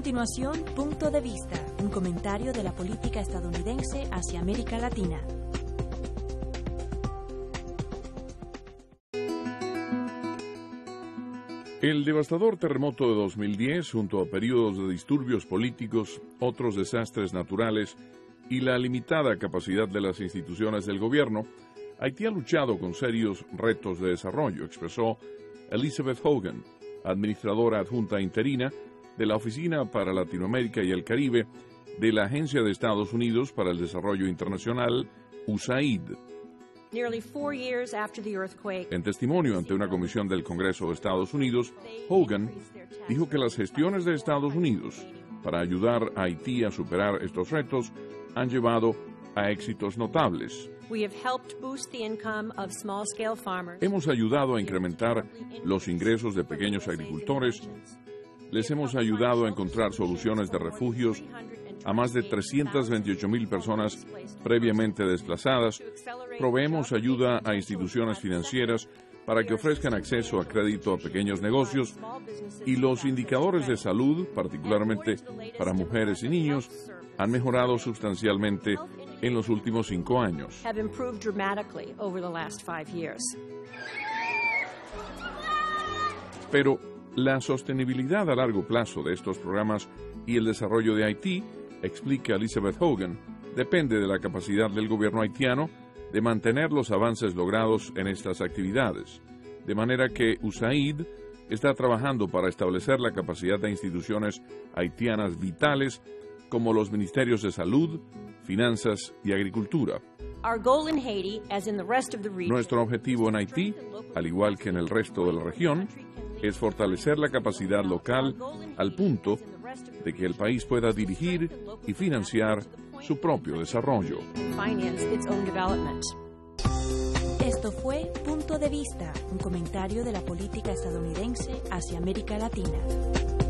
continuación, Punto de Vista, un comentario de la política estadounidense hacia América Latina. El devastador terremoto de 2010, junto a periodos de disturbios políticos, otros desastres naturales y la limitada capacidad de las instituciones del gobierno, Haití ha luchado con serios retos de desarrollo, expresó Elizabeth Hogan, administradora adjunta interina de la Oficina para Latinoamérica y el Caribe de la Agencia de Estados Unidos para el Desarrollo Internacional, USAID. En testimonio ante una comisión del Congreso de Estados Unidos, Hogan dijo que las gestiones de Estados Unidos para ayudar a Haití a superar estos retos han llevado a éxitos notables. Hemos ayudado a incrementar los ingresos de pequeños agricultores, les hemos ayudado a encontrar soluciones de refugios a más de 328,000 personas previamente desplazadas, proveemos ayuda a instituciones financieras para que ofrezcan acceso a crédito a pequeños negocios y los indicadores de salud, particularmente para mujeres y niños, han mejorado sustancialmente en los últimos 5 años. Pero la sostenibilidad a largo plazo de estos programas y el desarrollo de Haití, explica Elizabeth Hogan, depende de la capacidad del gobierno haitiano de mantener los avances logrados en estas actividades, de manera que USAID está trabajando para establecer la capacidad de instituciones haitianas vitales como los ministerios de salud, finanzas y agricultura. Nuestro objetivo en Haití, al igual que en el resto de la región, es fortalecer la capacidad local al punto de que el país pueda dirigir y financiar su propio desarrollo. Esto fue Punto de Vista, un comentario de la política estadounidense hacia América Latina.